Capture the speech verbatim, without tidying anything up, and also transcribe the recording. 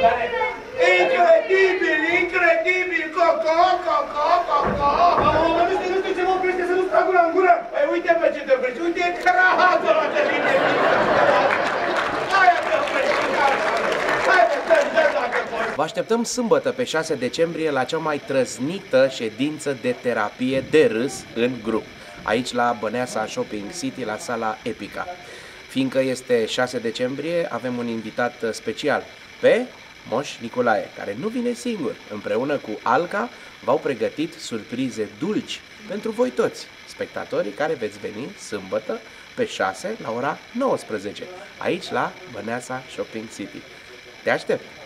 Incredibil, incredibil, coco, coco, coco. Mă, nu știu, nu știu ce mă oprește să nu trag gura în gură. Păi uite pe ce te oprești, uite crahatul ăla de mine. Aia te oprești, hai te dă, dă dacă poți. Vă așteptăm sâmbătă pe șase decembrie la cea mai trăznită ședință de terapie de râs în grup, aici la Băneasa Shopping City, la sala Epica. Fiindcă este șase decembrie, avem un invitat special, pe Moș Nicolae, care nu vine singur. Împreună cu Alca v-au pregătit surprize dulci pentru voi toți, spectatorii care veți veni sâmbătă pe șase la ora nouăsprezece, aici la Băneasa Shopping City. Te aștept!